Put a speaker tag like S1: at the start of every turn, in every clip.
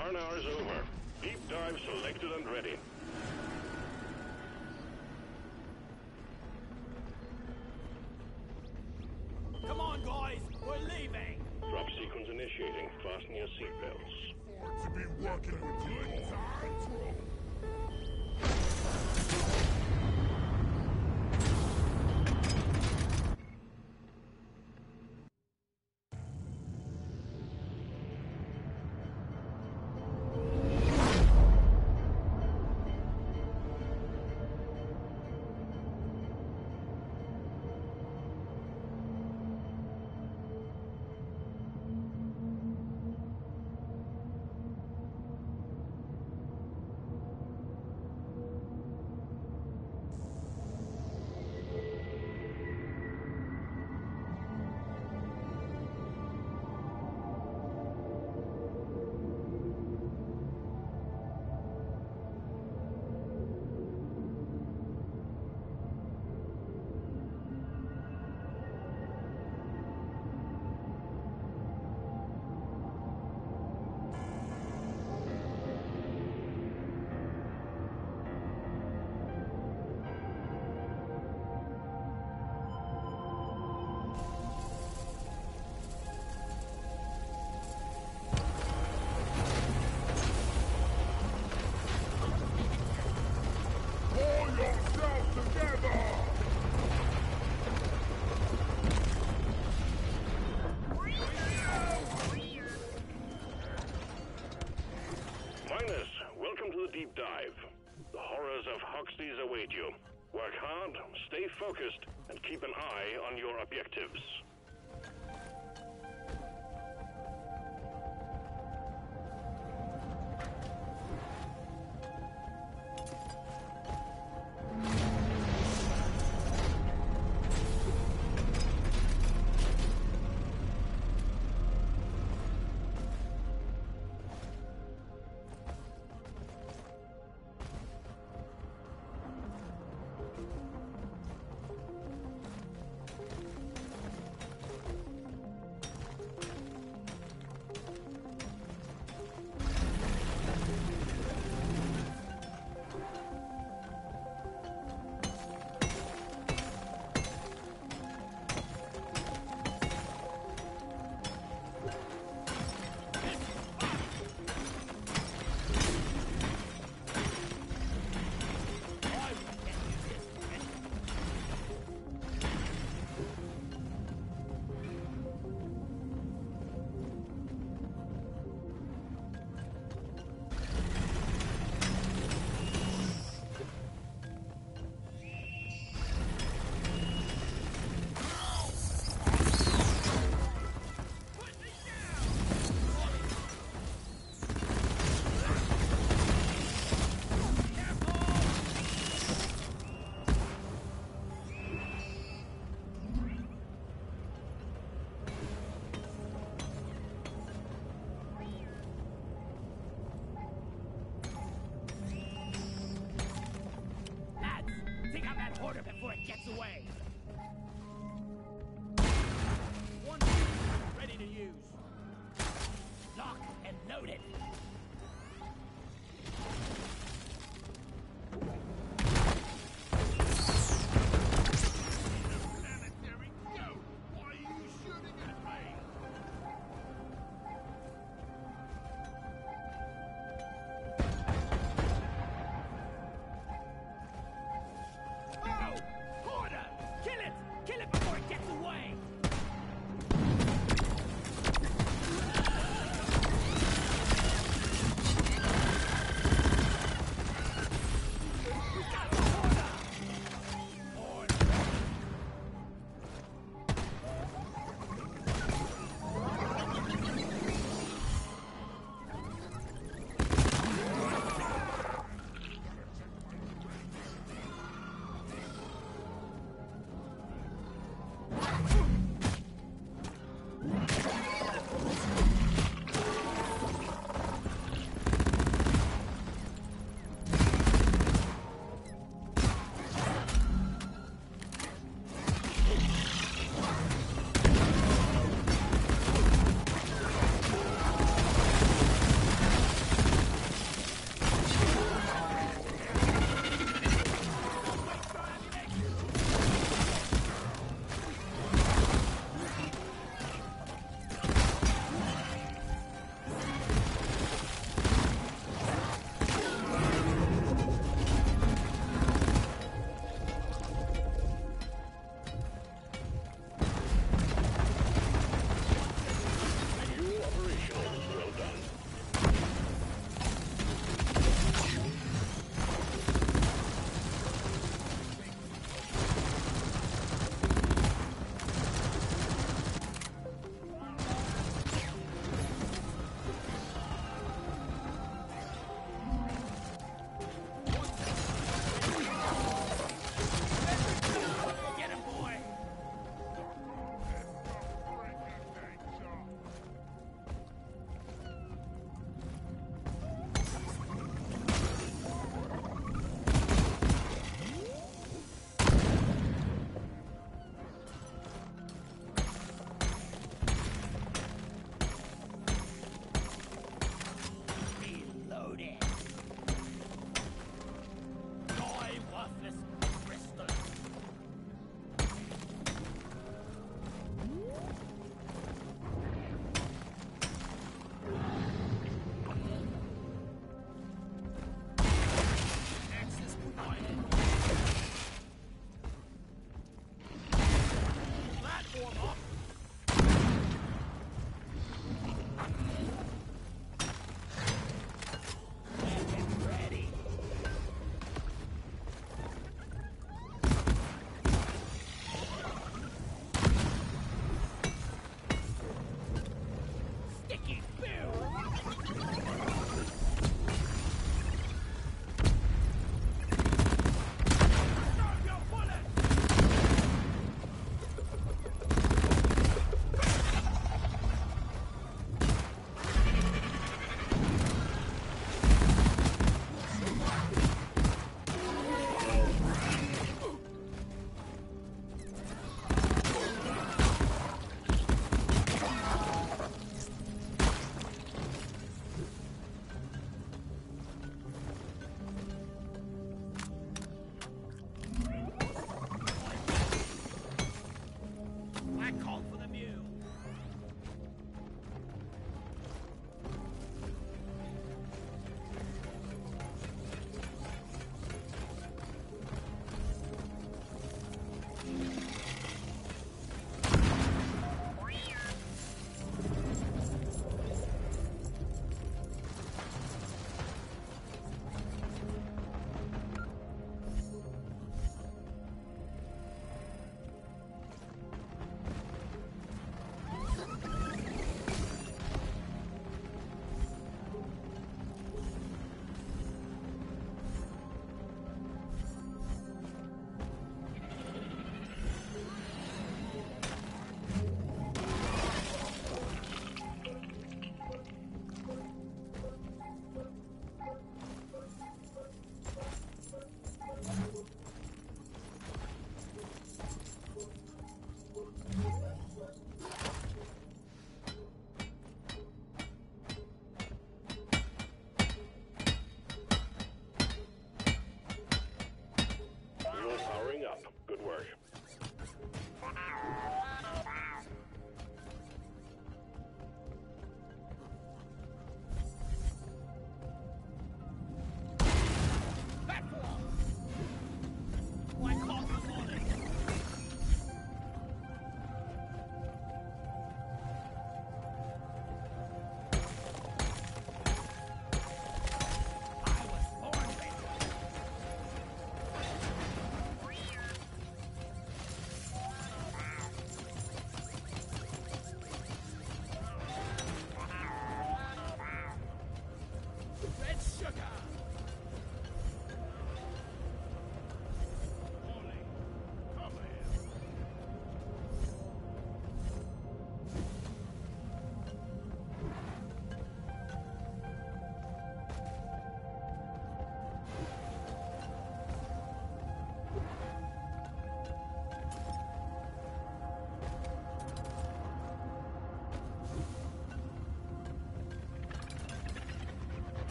S1: R&R is over. Deep dive selected and ready.
S2: Come on, guys! We're leaving!
S1: Drop sequence initiating. Fasten your seatbelts.
S3: To be working with you. Time.
S1: Deep dive. The horrors of Hoxie's await you. Work hard, stay focused, and keep an eye on your objectives.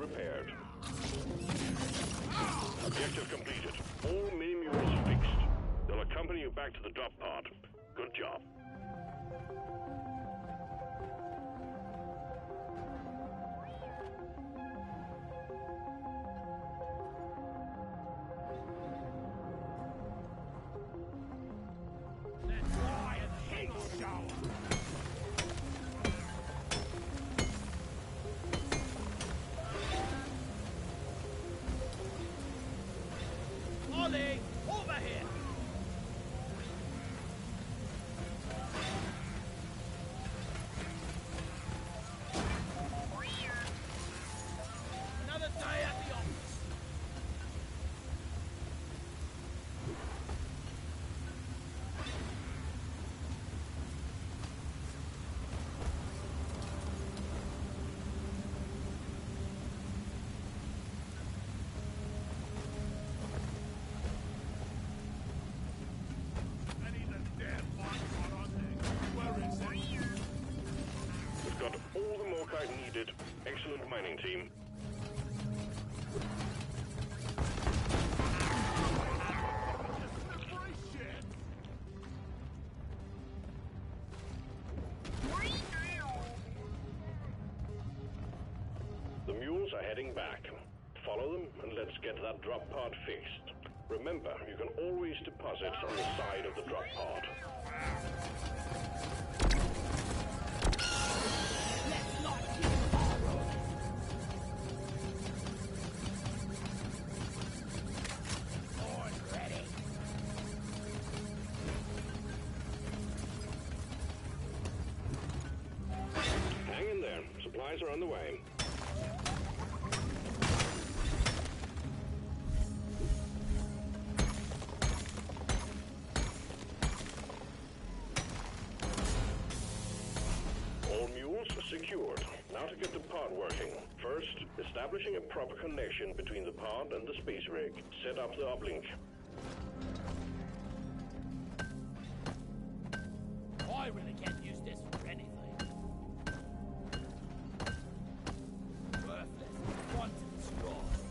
S1: repaired. Objective completed. All mini-mules fixed. They'll accompany you back to the drop pod. Good job.
S2: Let's fly and hang shower. Ollie, over here. Another day at the office.
S3: I need a damn monster on there. Where is it?
S1: We've got all the Morkite needed. Excellent mining team.
S3: Free shit!
S1: The mules are heading back. Follow them and let's get that drop pod fixed. Remember, you can always deposit on the side of the drop pod.
S2: Let's not keep borrowing. Born ready.
S1: Hang in there. Supplies are on the way. All mules secured. Now to get the pod working. First, establishing a proper connection between the pod and the space rig. Set up the uplink.
S2: I really can't use this for anything. Worthless. Want to destroy.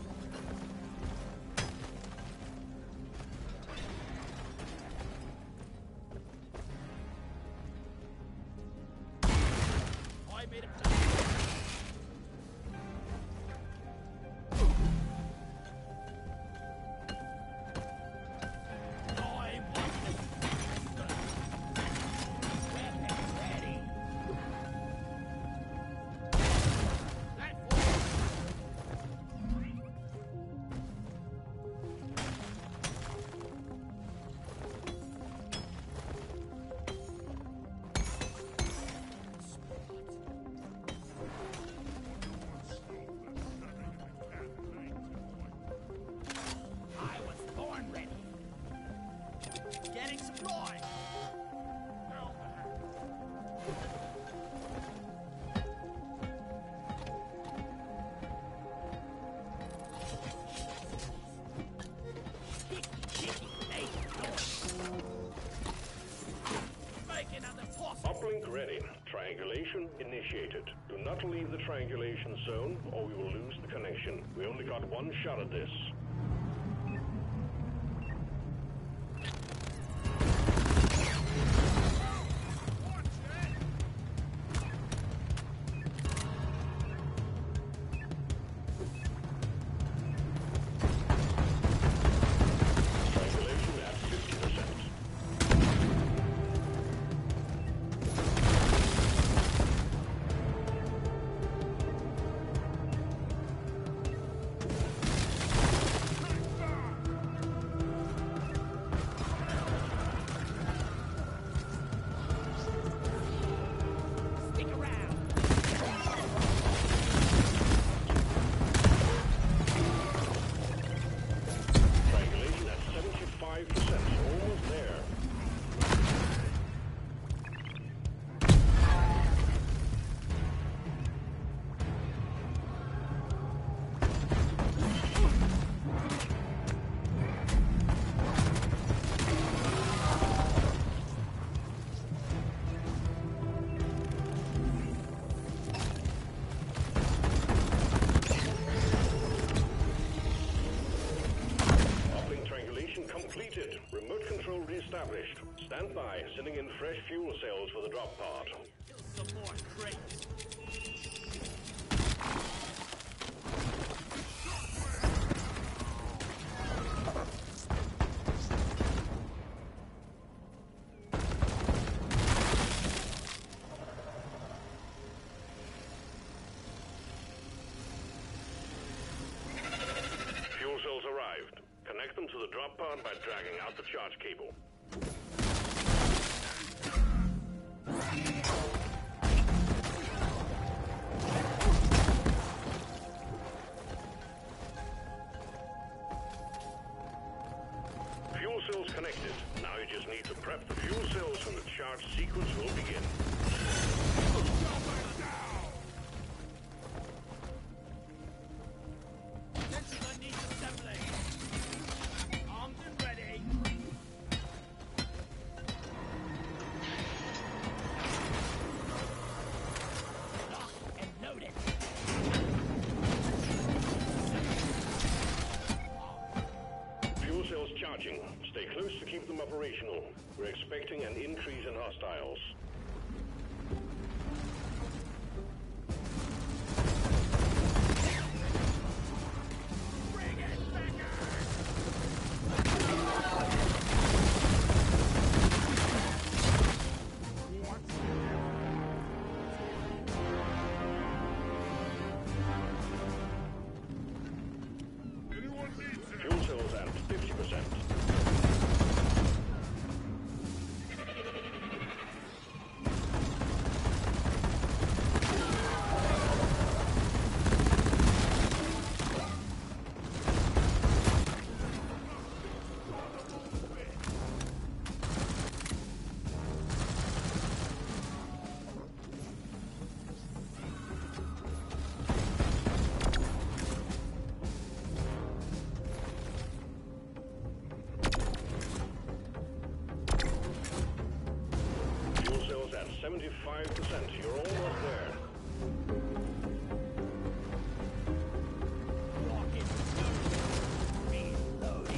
S2: I made a plan. I want weapons ready. Platform. I was born ready. Getting supplies. Make another toss.
S1: Uplink ready. Triangulation initiated. Do not leave the triangulation zone or we will lose the connection. We only got one shot at this. Triangulation at 50%. Stand by, sending in fresh fuel cells for the drop pod.
S2: Some more crates.
S1: Fuel cells arrived. Connect them to the drop pod by dragging out the charge cable. Fuel cells connected. Now you just need to prep the fuel cells and the charge sequence will begin.
S2: Attention, I need assembly. Armed and ready. Lock and loaded.
S1: Fuel cells charging. Stay close to keep them operational. We're expecting an increase in hostiles.
S2: Bring it, Becker!
S3: Anyone needs it?
S1: Fuel cells at 50%. Fuel cells at 75%. You're almost there.
S2: Rocket reloading.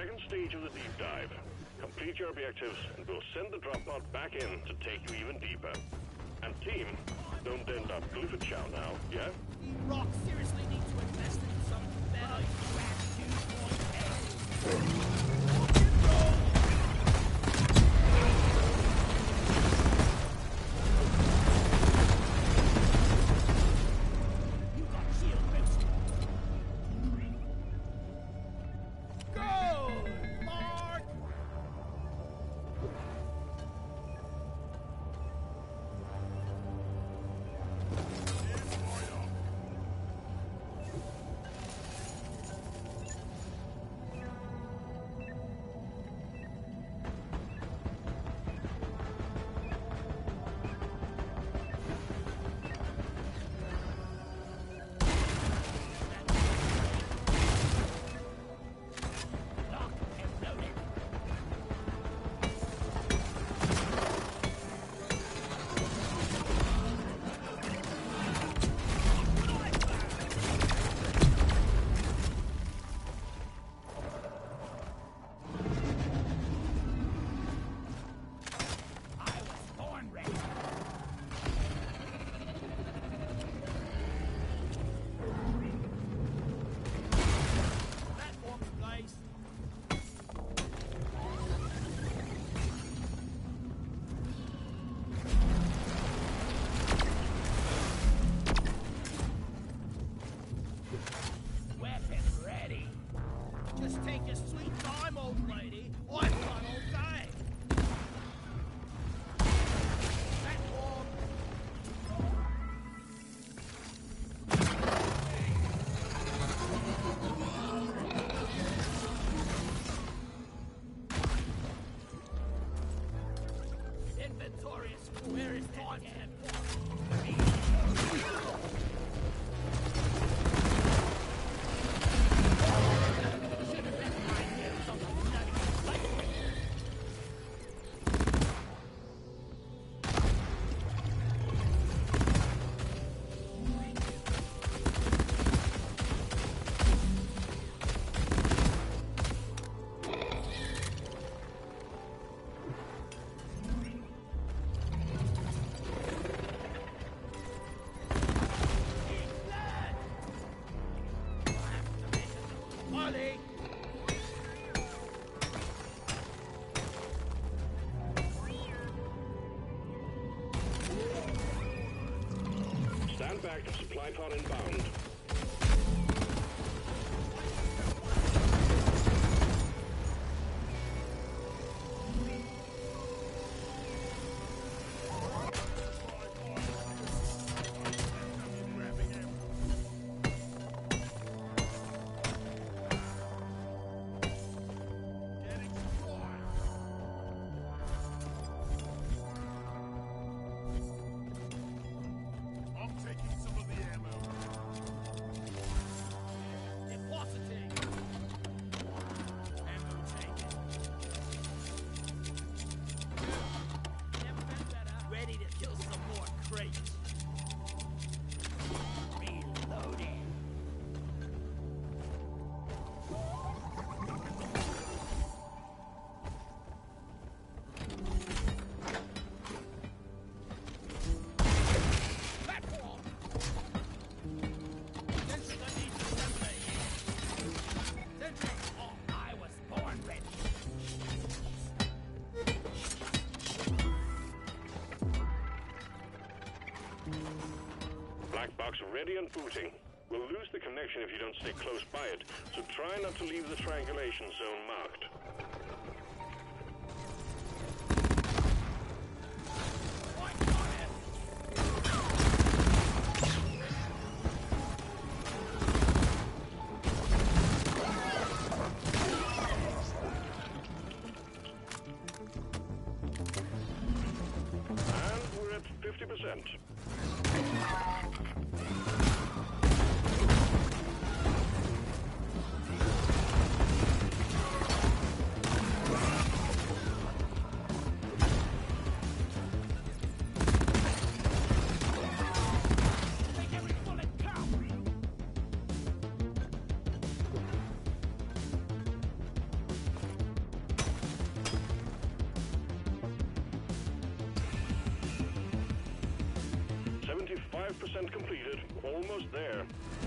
S1: second stage of the deep dive. Complete your objectives, and we'll send the drop pod back in to take you even deeper. And team, don't end up Clifford Chow now, yeah?
S2: You rock seriously need to invest in some better You got shield boost. Go, Mark! Just take your sweet time, old lady. I've got all day. Platform. Inventorious. Where is time?
S1: Stand back, supply pod inbound.
S3: I'm taking some of the ammo.
S2: Depositing. Ammo taken. Never been better. Ready to kill some more crates. Reloading. Platform. Sensing I need to separate. Sensing. Oh, I was born ready.
S1: Black box ready and booting. We'll lose the connection if you don't stay close by it, so try not to leave the triangulation zone marked. And we're at 50%. 90% completed. Almost there.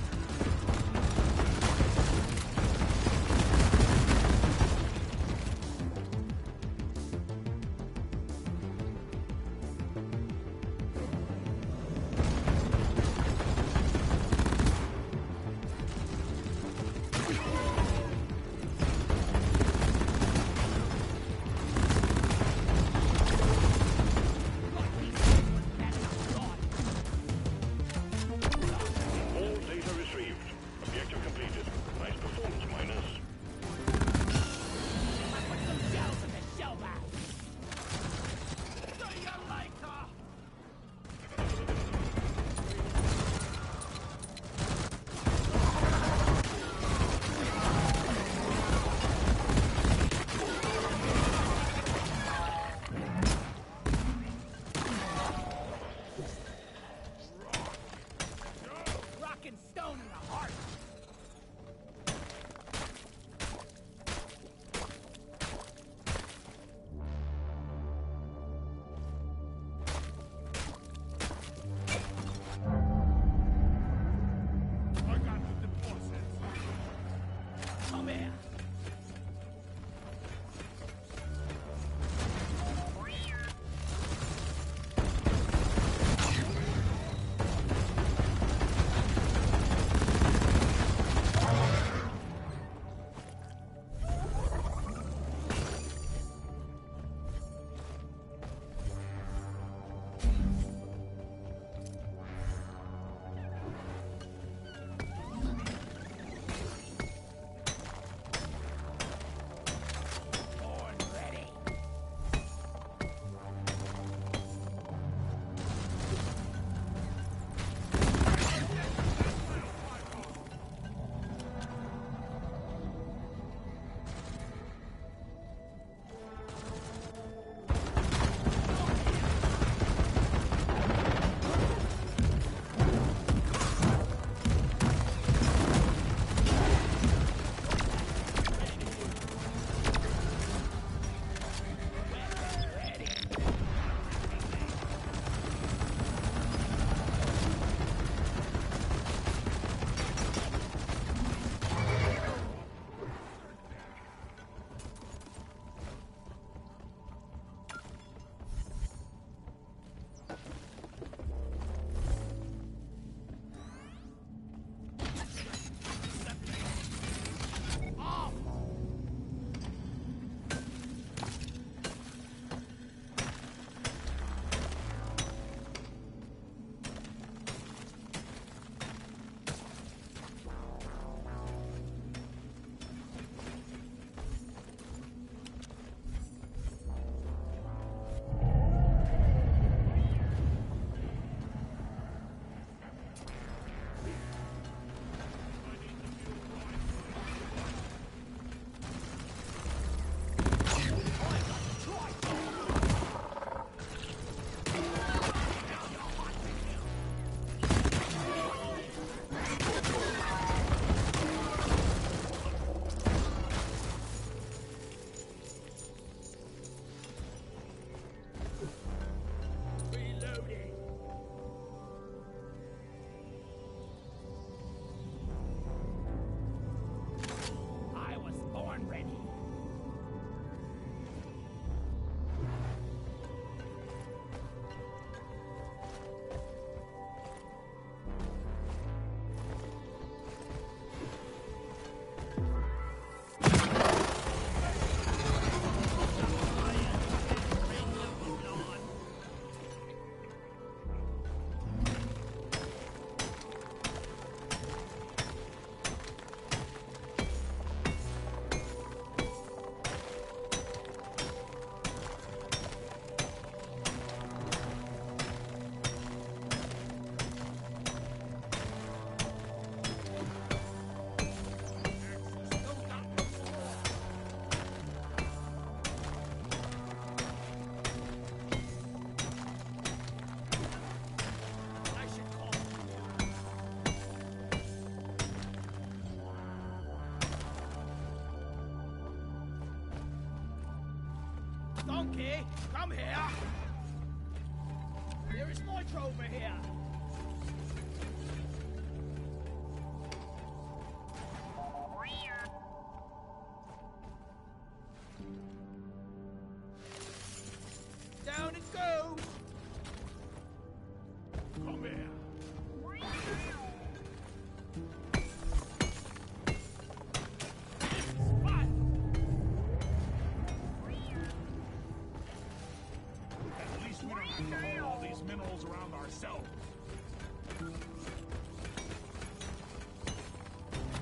S2: Donkey, come here! There is Nitro over here!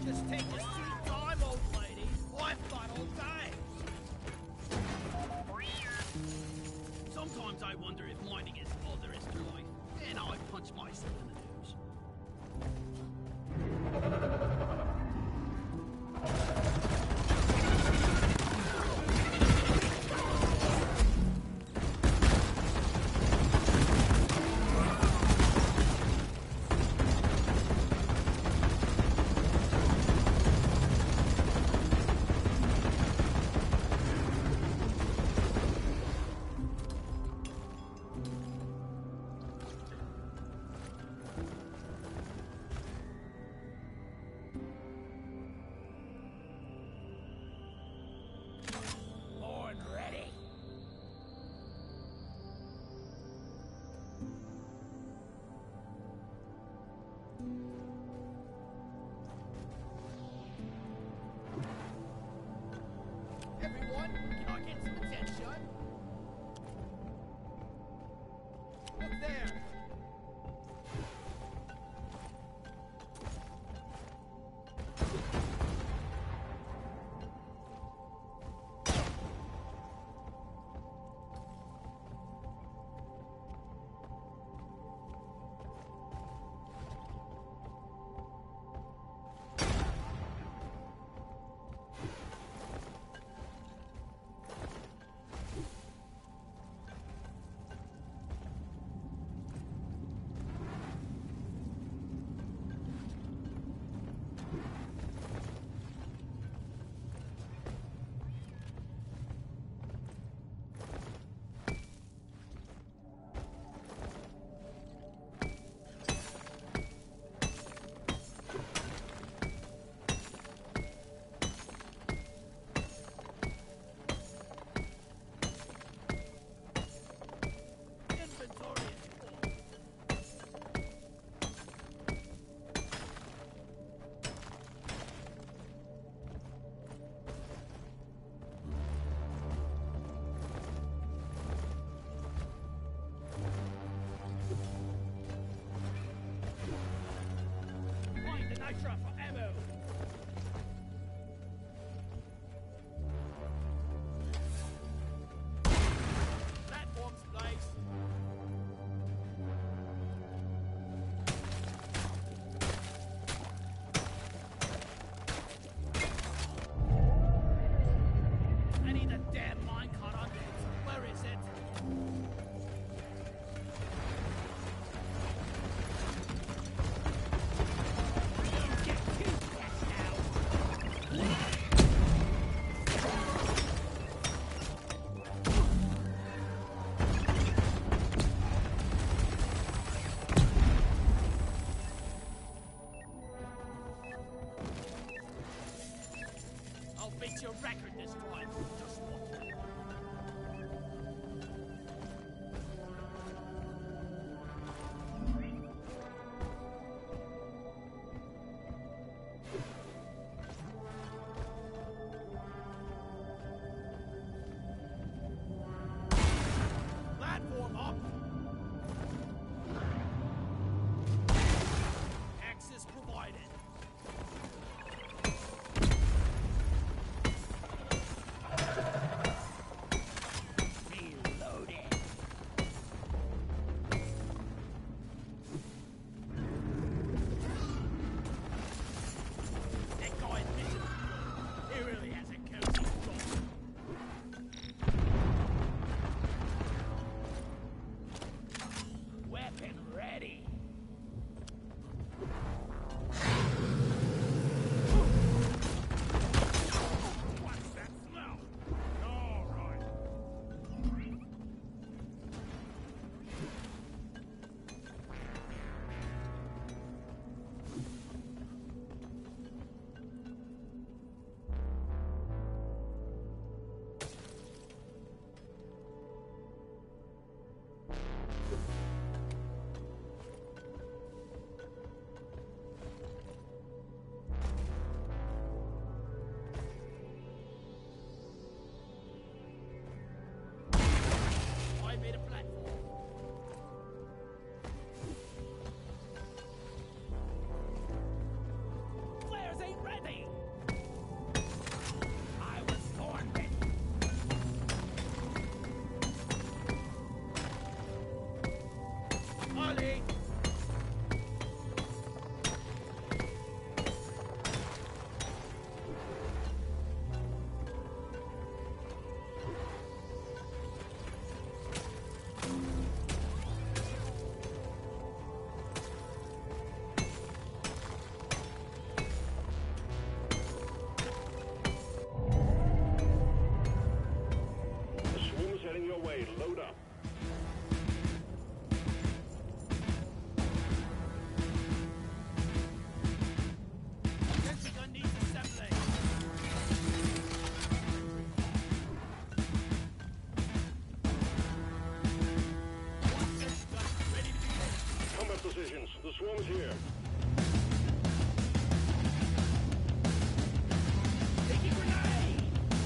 S2: Just take your sweet time, old lady. I've got all day. Sometimes I wonder if mining is all there is to life. And I punch myself in the nose. Born ready. Everyone, can I get some attention? Look there. Inventory is full. Find the nitro for ammo. Platforms, place. I need a damn minecart on this. Where is it? Don't get too stressed out. I'll beat your record this time. Just watch. Platform up. Access provided.
S1: is here.
S2: Sticky grenade!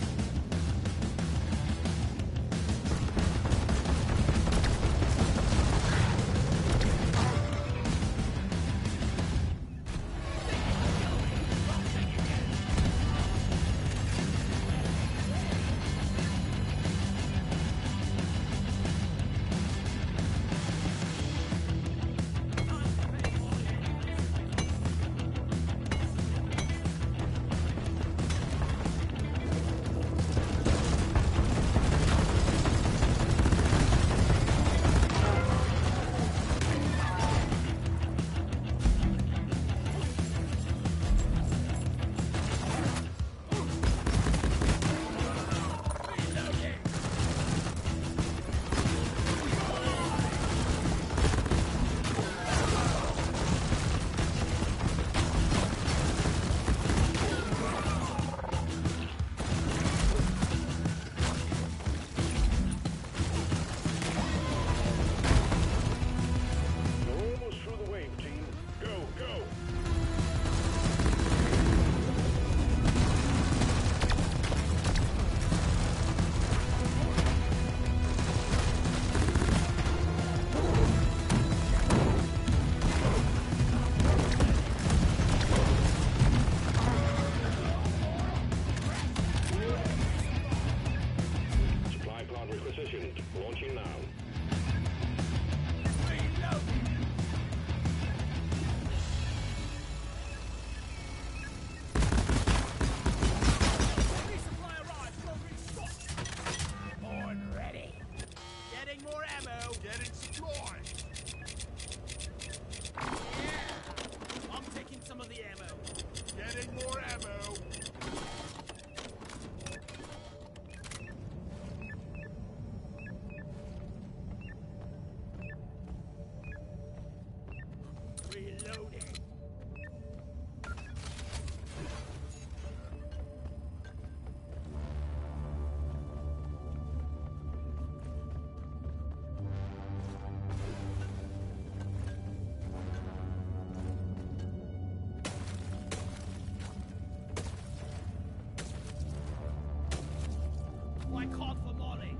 S1: We're almost through the wave, team. Go, go! Supply pod requisitioned. Launching now.
S2: Resupply arrived! Go restock! Born ready! Getting more ammo!
S3: Getting supplied.
S2: Yeah! I'm taking some of the ammo.
S3: Getting more ammo.
S2: Reloading. Why call for Molly?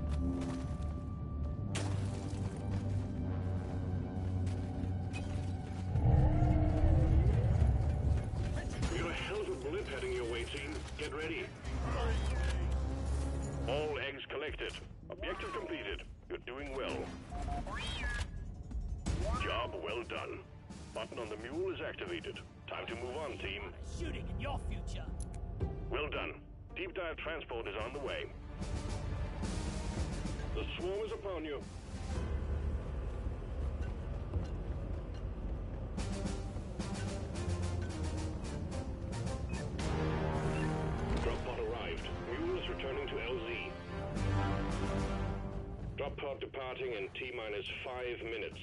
S1: We got a hell of a blip heading your way, team. Get ready. All eggs collected. Objective completed. You're doing well. Job well done. Button on the mule is activated. Time to move on, team.
S2: Shooting in your future.
S1: Well done. Deep dive transport is on the way. The swarm is upon you. Drop pod arrived. Mule is returning to LZ. Drop pod departing in T-minus 5 minutes.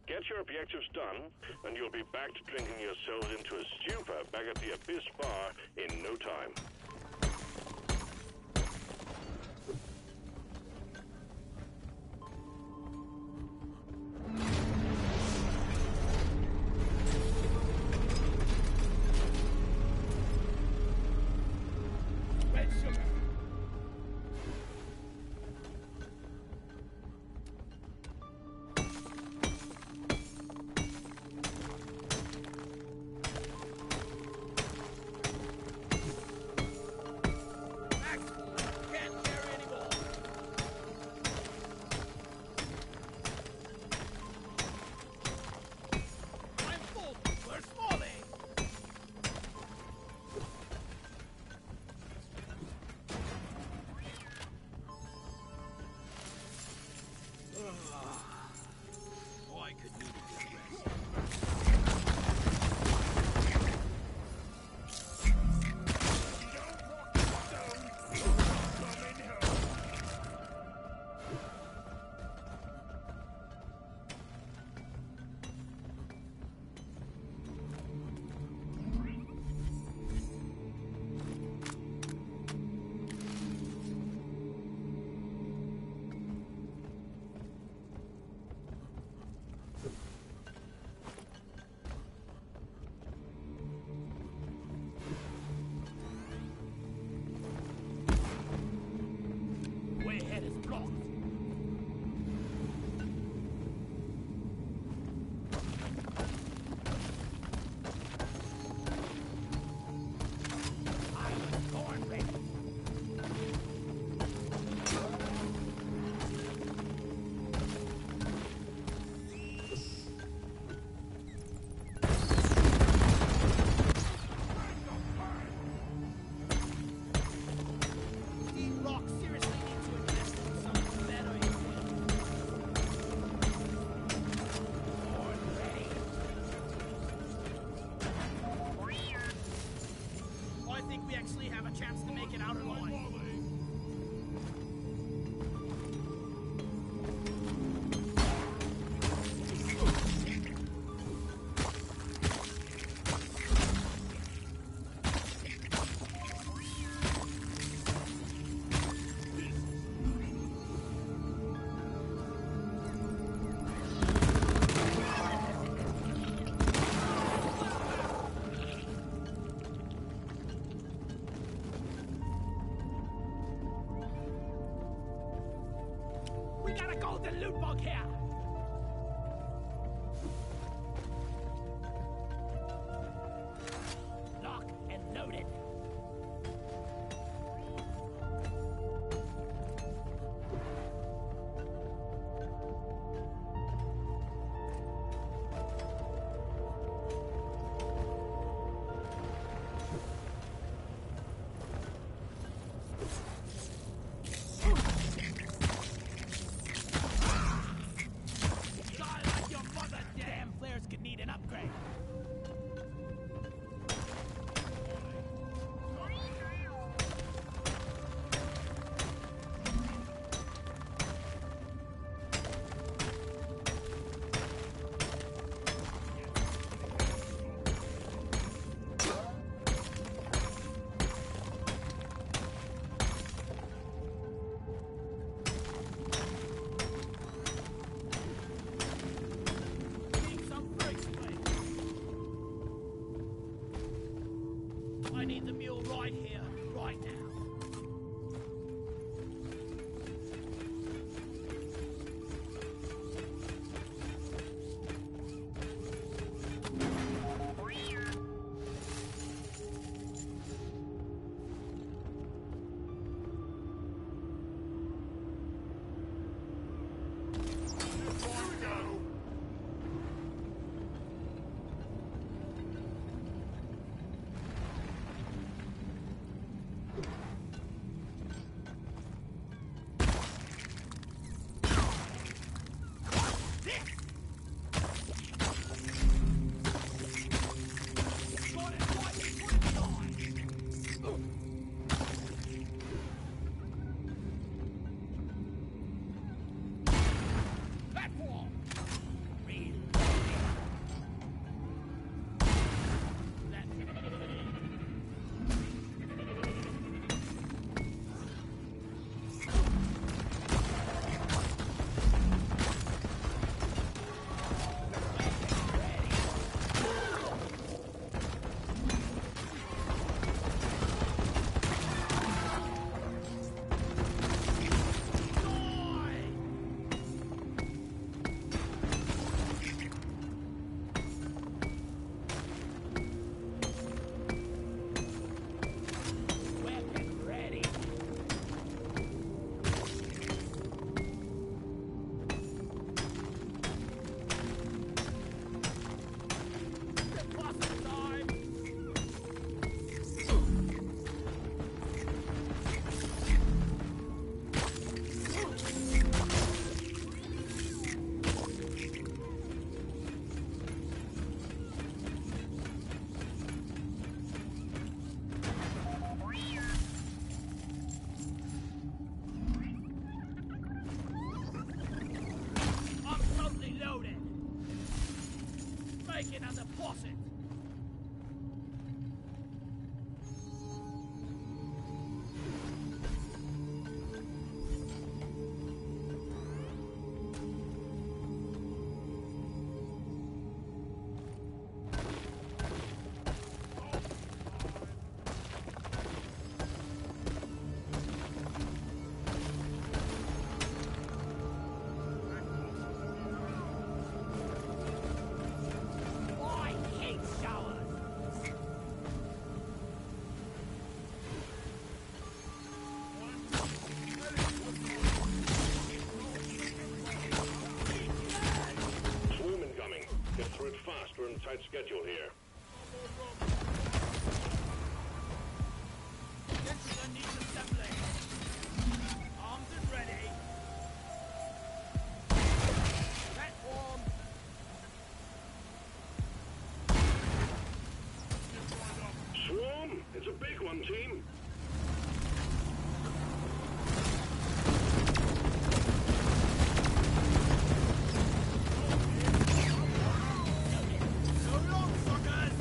S1: Get your objectives done, and you'll be back to drinking yourselves into a stupor back at the Abyss Bar in no time.
S2: Red sugar. Can't carry anymore. I'm full. Where's Smalley? I could need a good rest. Way ahead is blocked. I was born ready. Deep Rock seriously needs to invest in something better. Born ready. I think we actually have a chance to make it out alive. We got a golden loot bug here. Lock and loaded. Die like your mother. Damn flares could need an upgrade. Need some brakes, mate. I need the mule right here, right now.
S3: Go!
S1: ahead schedule here.
S2: Gentlemen needs assembling. Armed and ready. Platform.
S1: Swarm! It's a big one, team!
S2: So long, suckers!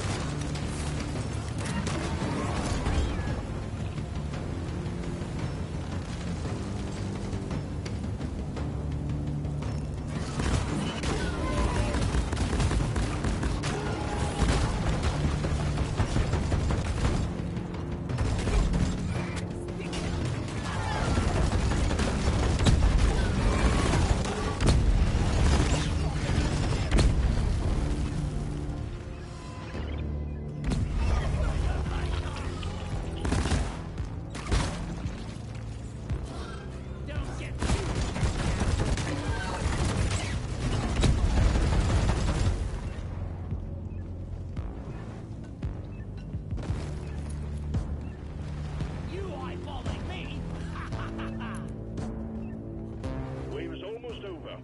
S2: Don't get you eyeballing me!
S1: Wave is almost over.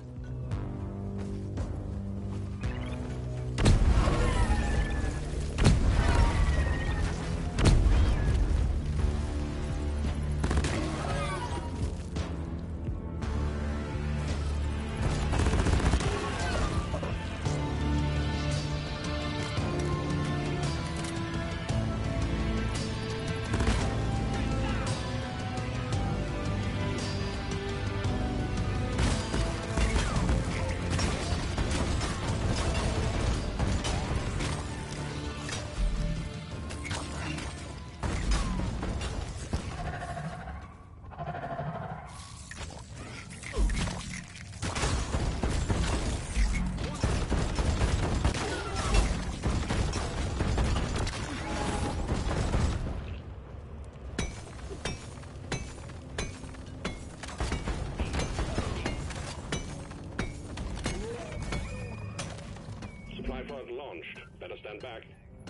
S1: Supply pod launched. Better stand back.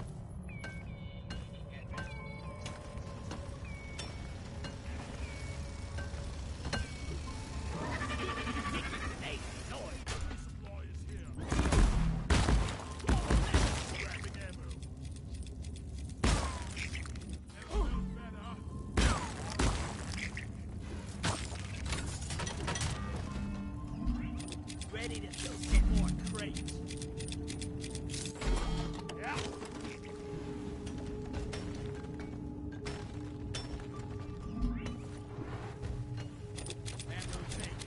S2: Hey, noise!
S3: Resupply is here. Grabbing ammo.
S2: Ready to throw some more crates.
S3: Yeah.
S2: Ammo taken.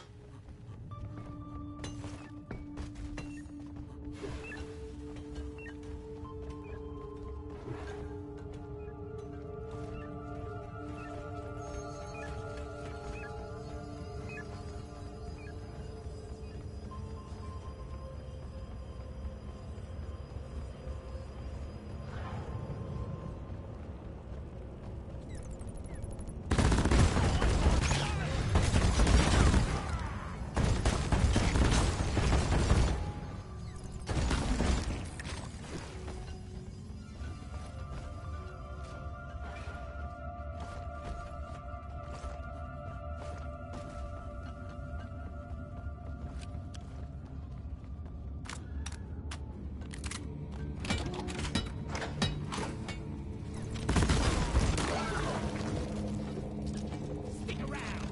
S2: Stick around.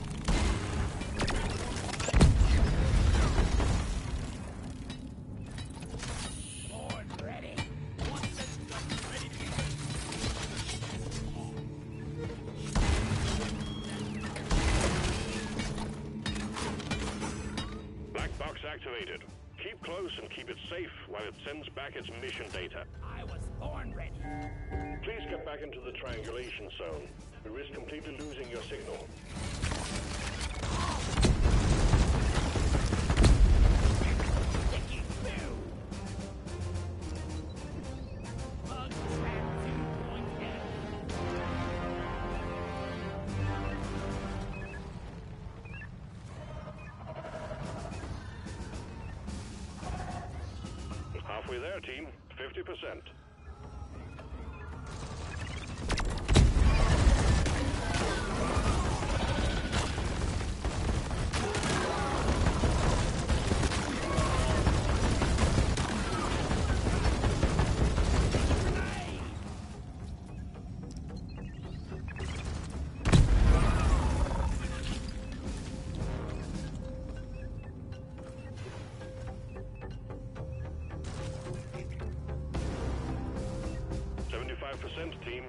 S2: Board ready. One sentry gun ready to use.
S1: Black box activated. Keep close and keep it safe while it sends back its mission data.
S2: I was born ready.
S1: Please get back into the triangulation zone. We risk completely losing your signal.
S2: Sticky through. Bug trap 2.0.
S1: there, team. 50%. Team.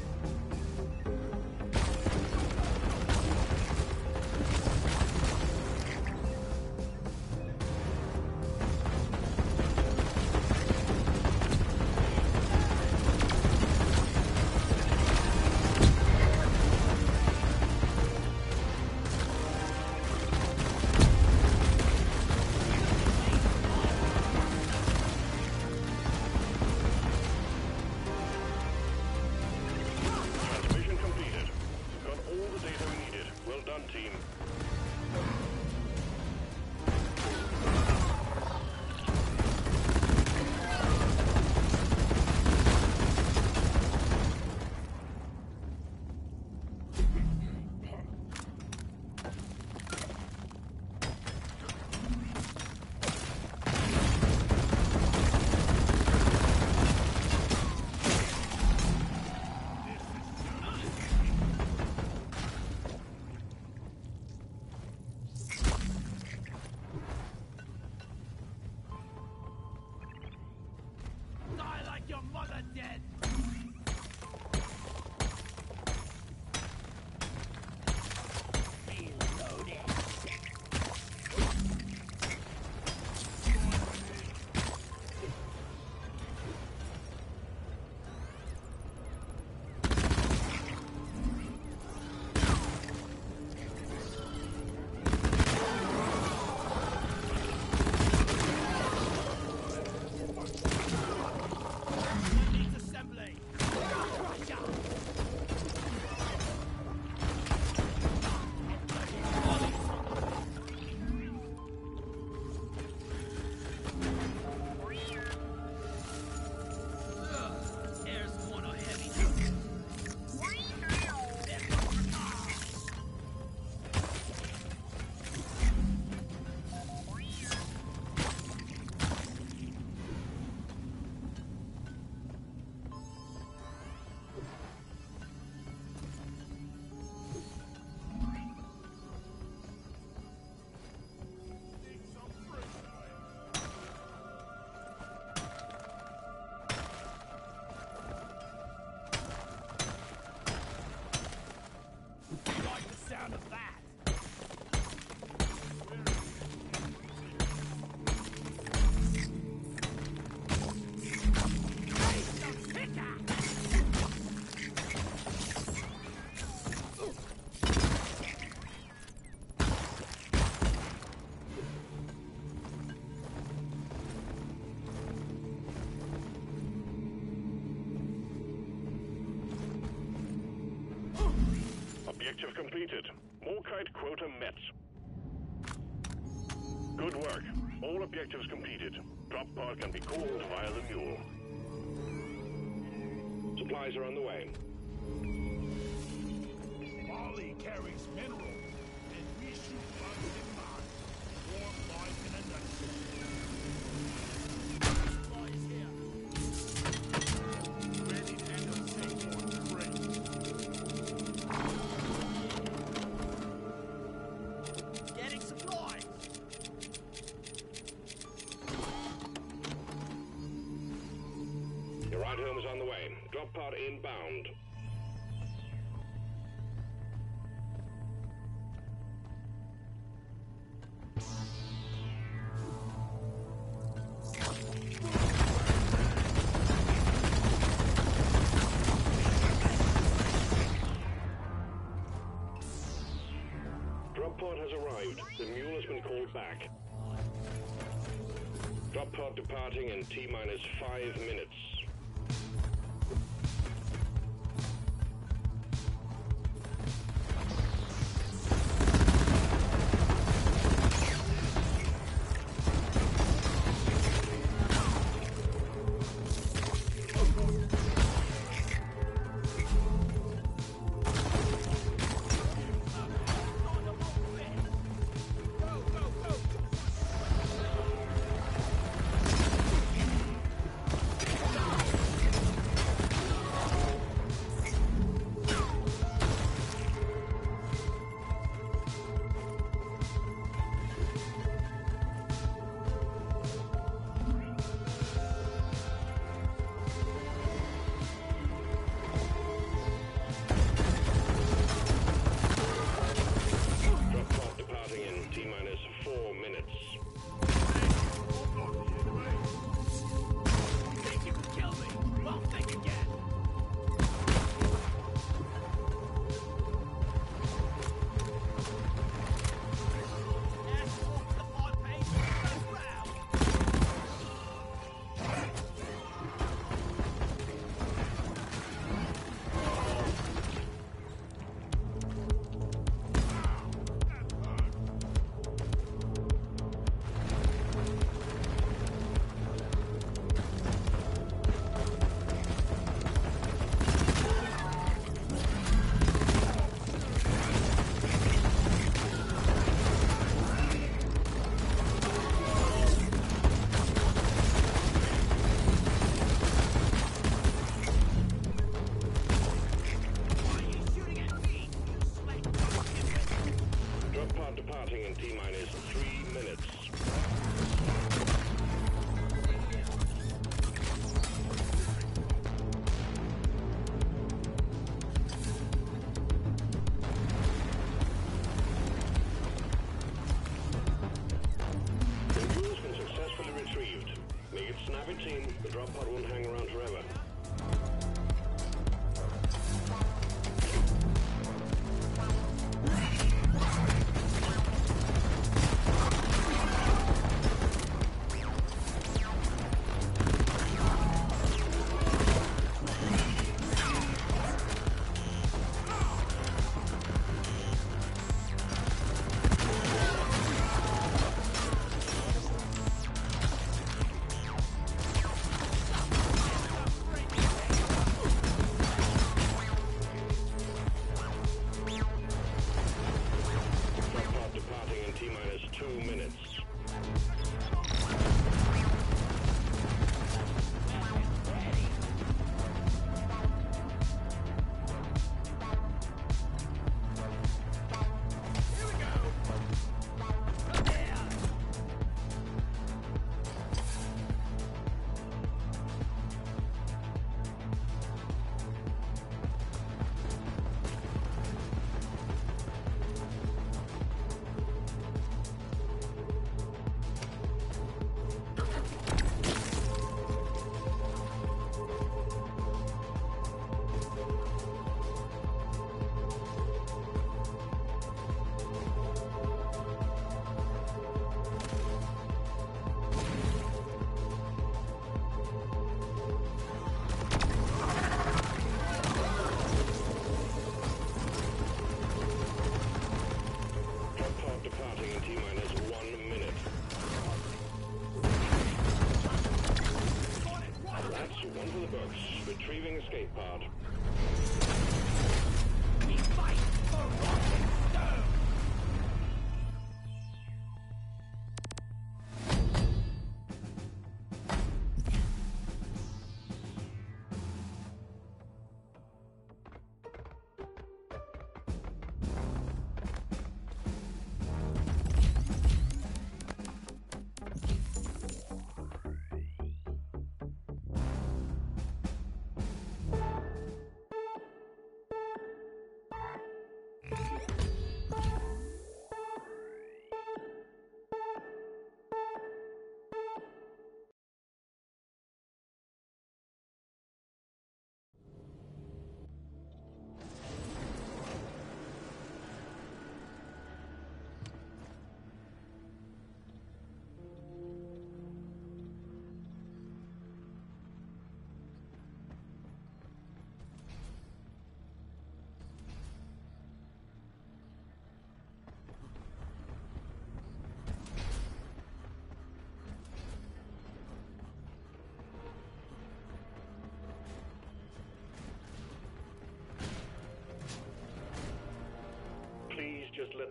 S1: Objective completed. Morkite quota met. Good work. All objectives completed. Drop pod can be called via the mule. Supplies are on the way.
S3: Molly carries minerals, and we shoot bugs in mines. Warm life in a nutshell. Supplies here. Ready to handle Seymour's freight.
S2: Getting supplies!
S1: Your ride home is on the way. Drop pod inbound. Drop pod has arrived. The mule has been called back. Drop pod departing in T-minus 5 minutes.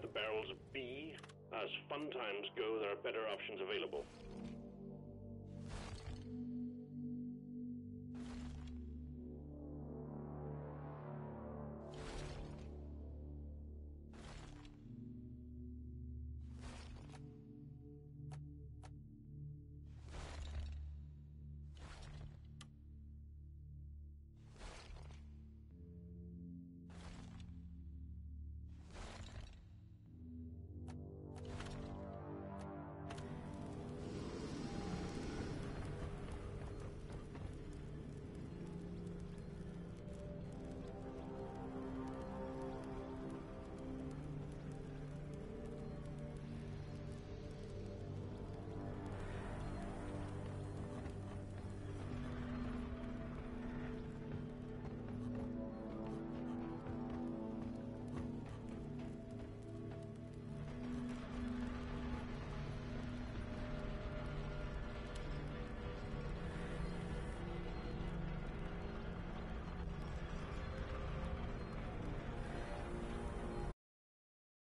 S1: let the barrels be. As fun times go, there are better options available.